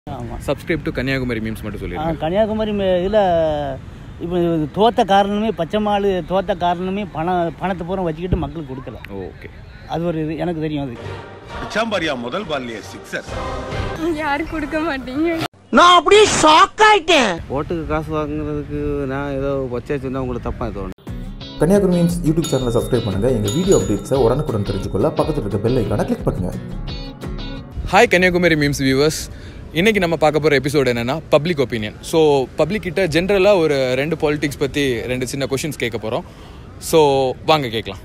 Subscribe to Kanniyakumari memes மட்டும் சொல்லிடுங்க. கன்னியாகுமரி இதில் இப்போ தோத்த காரணமே பச்சைமாள் தோத்த காரணமே பணத்தை பூரா வச்சுக்கிட்டு மக்களுக்கு கொடுக்கல. ஓகே, அது ஒரு இது எனக்கு தெரியும். அது அச்சாம்பாரியா முதல் பால்லையே சிக்ஸர் யாரும் கொடுக்க மாட்டீங்க. நான் அப்படியே ஷாக் ஆயிட்டேன். ஓட்டுக்கு காசு வாங்குறதுக்கு நான் ஏதோ வச்சா சொன்னா உங்களுக்கு தப்பா தோணும். கன்னியாகுமரி மீம்ஸ் யூடியூப் சேனலை சப்ஸ்கிரைப் பண்ணுங்கள். எங்கள் வீடியோ அப்டேட்ஸை உடனுக்குடன் தெரிஞ்சுக்கொள்ள பக்கத்தில் இருக்க பெல் ஐக்கானை கிளிக் பண்ணுங்கள். ஹாய் கன்னியாகுமரி மீம்ஸ் வியூவர்ஸ், இன்றைக்கி நம்ம பார்க்க போகிற எபிசோடு என்னென்னா பப்ளிக் ஒப்பீனியன். ஸோ பப்ளிக் கிட்ட ஜென்ரலாக ஒரு 2 பாலிடிக்ஸ் பற்றி 2 சின்ன கொஷின்ஸ் கேட்க போகிறோம். ஸோ வாங்க கேட்கலாம்.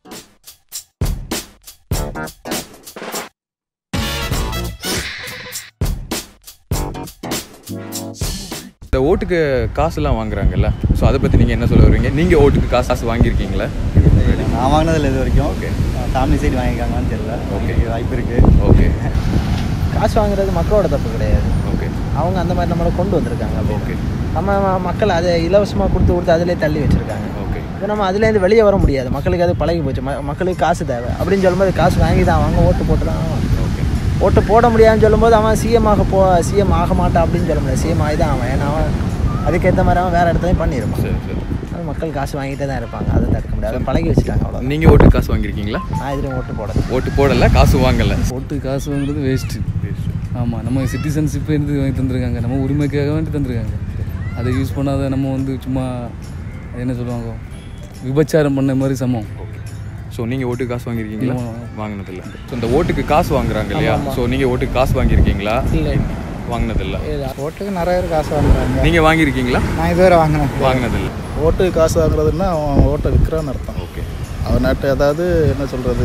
இந்த ஓட்டுக்கு காசுலாம் வாங்குறாங்கல்ல, ஸோ அதை பற்றி நீங்கள் என்ன சொல்ல வருவீங்க? நீங்கள் ஓட்டுக்கு காசு வாங்கியிருக்கீங்களா? நான் வாங்கினதில்லை இது வரைக்கும். ஓகே, ஃபேமிலி சைடு வாங்கியிருக்காங்கன்னு தெரியல. ஓகே, வாய்ப்பு இருக்குது. ஓகே, காசு வாங்குறது மக்களோட தப்பு கிடையாது. ஓகே, அவங்க அந்த மாதிரி நம்மளை கொண்டு வந்திருக்காங்க. ஓகே, நம்ம மக்கள் அதை இலவசமாக கொடுத்து அதிலே தள்ளி வச்சுருக்காங்க. ஓகே, இப்போ நம்ம அதுலேருந்து வெளியே வர முடியாது. மக்களுக்கு அது பழகி போச்சு. மக்களுக்கு காசு தேவை அப்படின்னு சொல்லும்போது காசு வாங்கி தான் அவங்க ஓட்டு போட்டு தான் ஆவான். ஓட்டு போட முடியாதுன்னு சொல்லும்போது அவன் சிஎம் ஆக மாட்டான் அப்படின்னு சொல்ல முடியாது. சிஎம் ஆகி தான் அவன். ஏன்னா அவன் அதுக்கேற்ற மாதிரி அவன் வேறு இடத்துலையும் பண்ணியிருப்பான். சரி சரி. அது மக்கள் காசு வாங்கிட்டே தான் இருப்பாங்க. அதை தடுக்க முடியாது. அதை பழகி வச்சுட்டாங்க. அவ்வளோ. நீங்கள் ஓட்டுக்கு காசு வாங்கியிருக்கீங்களா? நான் இதுலேயும் ஓட்டு போடலை, காசு வாங்கலை. ஓட்டு காசு வாங்குறது வேஸ்ட்டு. ஆமாம், நம்ம சிட்டிசன்ஷிப் இருந்து வாங்கி தந்துருக்காங்க. நம்ம உரிமைக்காக வேண்டி தந்துருக்காங்க. அதை யூஸ் பண்ணாத நம்ம சும்மா என்ன சொல்லுவாங்க, விபச்சாரம் பண்ண மாதிரி சமம். ஸோ நீங்கள் ஓட்டுக்கு காசு வாங்கியிருக்கீங்களா? வாங்கினதில்லை. ஸோ இந்த ஓட்டுக்கு காசு வாங்குறாங்க இல்லையா, ஸோ நீங்கள் ஓட்டுக்கு காசு வாங்கியிருக்கீங்களா? இல்லை, வாங்கினதில்லை. ஓட்டுக்கு நிறைய பேர் காசு வாங்குறாங்க. நீங்கள் வாங்கியிருக்கீங்களா? நான் இதுவரை வாங்கினதில்லை. ஓட்டுக்கு காசு வாங்குறதுன்னா அவன் ஓட்டை விற்கிறான்னு அர்த்தம். ஓகே, அவன் நாட்டு அதாவது என்ன சொல்கிறது,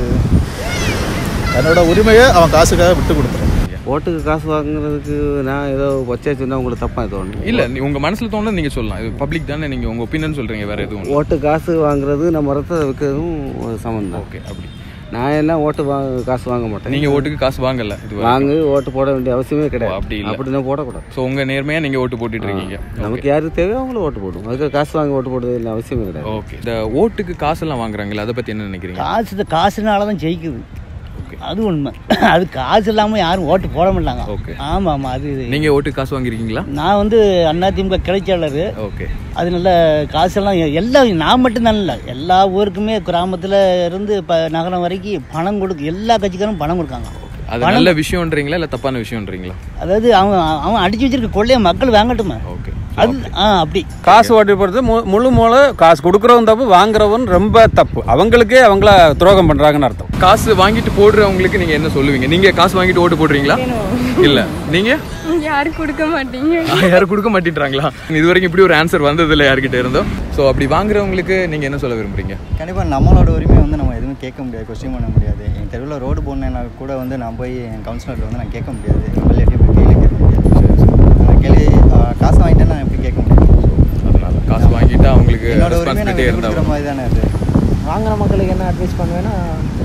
தன்னோட உரிமையை அவன் காசுக்காக விட்டு கொடுத்துறான். ஓட்டுக்கு காசு வாங்குறதுக்கு நான் ஏதோ வச்சா சொன்னா உங்களுக்கு தப்பா தோணும். இல்லை, உங்கள் மனசில் தோணுது நீங்கள் சொல்லலாம். இது பப்ளிக் தானே, நீங்கள் உங்கள் ஒப்பீனியன் சொல்கிறீங்க, வேறு எதுவும். ஓட்டு காசு வாங்குறது நம்ம ரத்தத்தை விற்கிறதும் ஒரு சமம் தான். ஓகே, அப்படி நான் எல்லாம் காசு வாங்க மாட்டேன். நீங்கள் ஓட்டுக்கு காசு வாங்கலை? இது வாங்கி ஓட்டு போட வேண்டிய அவசியமே கிடையாது. அப்படி இல்லை, அப்படின்னா போடக்கூடாது. ஸோ உங்கள் நேர்மையாக நீங்கள் ஓட்டு போட்டுட்டு இருக்கீங்க. நமக்கு யாருக்கு தேவையோ அவங்களும் ஓட்டு போடுவோம். அதுக்கு காசு வாங்கி ஓட்டு போடுறது இல்லை அவசியமே கிடையாது. ஓகே, இந்த ஓட்டுக்கு காசெல்லாம் வாங்குறாங்களே, அதை பற்றி என்ன நினைக்கிறீங்க? காசுனால தான் ஜெயிக்குது. அது உண்மை. அது காசு இல்லாமல் யாரும் ஓட்டு போட மாட்டாங்க. ஓகே, ஆமாம் ஆமாம். அது நீங்கள் ஓட்டுக்கு காசு வாங்கியிருக்கீங்களா? நான் அதிமுக கிளைச்சாளர். ஓகே, அது நல்ல காசெல்லாம் எல்லாம் நான் மட்டும்தான் இல்லை, எல்லா ஊருக்குமே கிராமத்தில் இருந்து இப்போ நகரம் வரைக்கும் பணம் எல்லா கட்சிக்காரும் பணம் கொடுக்காங்க. அது நல்ல விஷயம்ன்றீங்களா இல்லை தப்பான விஷயம்ன்றீங்களா? அதாவது அவன் அடிச்சு வச்சிருக்க கொள்ளைய மக்கள் வாங்கட்டுமே. ஓகே, அது அப்படி காசு ஓட்டு போடுறது முழு காசு கொடுக்குறவன் தப்பு, வாங்குறவன் ரொம்ப தப்பு. அவங்களுக்கே அவங்கள துரோகம் பண்றாங்கன்னு அர்த்தம். காசு வாங்கிட்டு போடுறவங்களுக்கு நீங்க என்ன சொல்லுவீங்க? நீங்க காசு வாங்கிட்டு ஓட்டு போடுறீங்களா? இல்ல, நீங்க யாரும் கொடுக்க மாட்டீங்க. யாரும் கொடுக்க மாட்டேன்றாங்களா? இது வரைக்கும் இப்படி ஒரு ஆன்சர் வந்தது இல்லை யார்கிட்ட இருந்தோம். ஸோ அப்படி வாங்குறவங்களுக்கு நீங்க என்ன சொல்ல விரும்புறீங்க? கண்டிப்பாக நம்மளோட உரிமையை நம்ம எதுவும் கேட்க முடியாது, கொஸ்டின் பண்ண முடியாது. என் தெருவில் ரோடு போனேன்னா கூட நான் போய் என் கவுன்சிலர்கிட்ட நான் கேட்க முடியாது. எம்எல்ஏ போய் கேள்வி கேட்க முடியாது. கேள்வி காசு வாங்கிட்டேன் நான் எப்படி கேட்க முடியும்? அதனால காசு வாங்கிட்டா அவங்களுக்கு என்னோட உரிமையை நான் கொடுக்குற மாதிரி தானே. அது வாங்குற மக்களுக்கு என்ன அட்வைஸ் பண்ணுவேன்னா,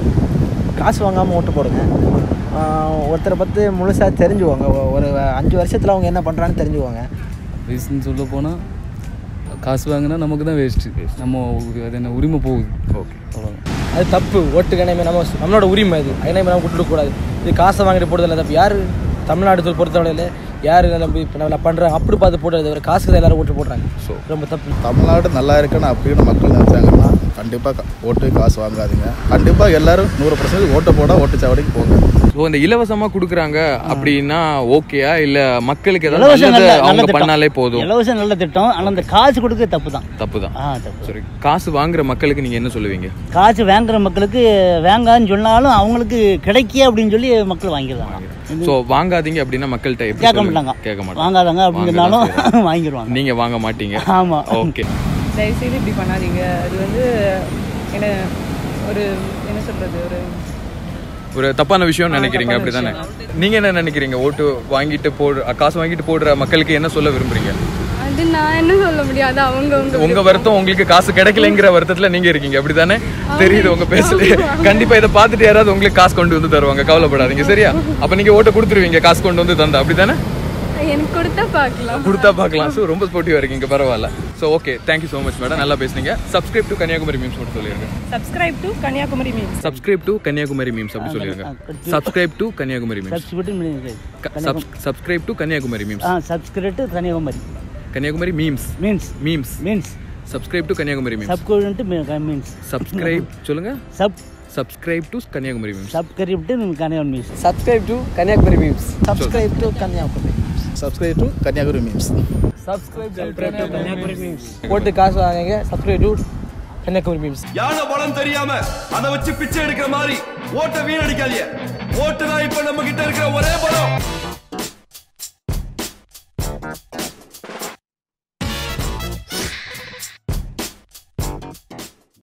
காசு வாங்காமல் ஓட்டு போடுங்க. ஒருத்தரை பற்றி முழுசாக தெரிஞ்சுவாங்க. ஒரு 5 வருஷத்தில் அவங்க என்ன பண்ணுறான்னு தெரிஞ்சுவாங்க. ரீசன் சொல்ல போனால் காசு வாங்கினா நமக்கு தான் வேஸ்ட்டு. அது என்ன உரிமை போகுது. ஓகே, அவ்வளோதான். அது தப்பு. ஓட்டுக்கு இணைமை நம்மளோட உரிமை. அது இணைமை நம்ம விட்டுடக்கூடாது. இது காசை வாங்கிட்டு போடுறதில்ல தப்பு. யார் தமிழ்நாடு பொறுத்தவரையில் யார் இப்போ நல்லா பண்ணுறாங்க அப்படி பார்த்து போடுறது ஒரு காசுக்கு தான் எல்லாரும் ஓட்டு போடுறாங்க. ஸோ ரொம்ப தப்பு. தமிழ்நாடு நல்லா இருக்குன்னு அப்படின்னு மக்கள் நினச்சாங்கன்னா கண்டிப்பாக ஓட்டு காசு வாங்காதீங்க. கண்டிப்பாக எல்லாரும் 100% ஓட்டு போட ஓட்டுச்சாவடிக்கு போங்க. ஸோ இந்த இலவசமாக கொடுக்குறாங்க அப்படின்னா ஓகேயா, இல்லை மக்களுக்கு ஏதாவது அவங்க பண்ணாலே போதும்? இலவசம் நல்ல திட்டம், ஆனால் அந்த காசு கொடுக்க தப்பு தான். தப்பு தான். சரி, காசு வாங்குற மக்களுக்கு நீங்கள் என்ன சொல்லுவீங்க? காசு வாங்குற மக்களுக்கு வேங்கான்னு சொன்னாலும் அவங்களுக்கு கிடைக்க அப்படின்னு சொல்லி மக்கள் வாங்கிடுவாங்க. ஸோ வாங்காதீங்க அப்படின்னா மக்கள்கிட்ட கேட்க மாட்டாங்க. வாங்காதாங்க அப்படின்னு சொன்னாலும் வாங்கிடுவாங்க. நீங்கள் வாங்க மாட்டீங்க. ஆமாம். ஓகே, தயவுசெய்து இப்படி பண்ணாதீங்க. அது என்ன என்ன சொல்கிறது, ஒரு தப்பான விஷயம் நினைக்கிறீங்க, அப்படி தானே? நீங்கள் என்ன நினைக்கிறீங்க? ஓட்டு வாங்கிட்டு காசு வாங்கிட்டு போடுற மக்களுக்கு என்ன சொல்ல விரும்புறீங்க? அது நான் என்ன சொல்ல முடியாது. உங்க வருத்தம், உங்களுக்கு காசு கிடைக்கலங்கிற வருத்தத்துல நீங்க இருக்கீங்க, அப்படித்தானே? தெரியுது உங்க பேசல. கண்டிப்பா இதை பார்த்துட்டு யாராவது உங்களுக்கு காசு கொண்டு வந்து தருவாங்க, கவலைப்படாதீங்க, சரியா? அப்ப நீங்க ஓட்ட கொடுத்துருவீங்க காசு கொண்டு வந்து தந்தா, அப்படித்தானே? எனக்கு கொடுத்தா பார்க்கலாம் ஸோ ரொம்ப ஸ்போர்ட்டிவாக இருக்கீங்க பரவாயில்ல. So okay, thank you so much madam, நல்லா பேசுனீங்க. சப்ஸ்கிரைப் டு கன்னியாகுமரி மீம்ஸ் மட்டும் சொல்லிடுங்க. சப்ஸ்கிரைப் டு கன்னியாகுமரி மீம்ஸ் அப்படி சொல்லிடுங்க. Subscribe to Kanniyakumari memes. Subscribe to Kanniyakumari memes. Kanniyakumari memes. Subscribe to Kanniyakumari memes. Subscribe சொல்லுங்க. Subscribe to Kanniyakumari memes. Subscribe to Kanniyakumari memes. Subscribe to Kanniyakumari memes. ஓட்டு காசு வாங்குங்க. Subscribe to Kanniyakumari memes. யானை பலம் தெரியாம அதை வச்சு பிச்சை எடுக்கிற மாதிரி ஓட்டை வீணடிக்காதீங்க. ஓட்டு தான் இப்ப நம்ம கிட்ட இருக்கிற ஒரே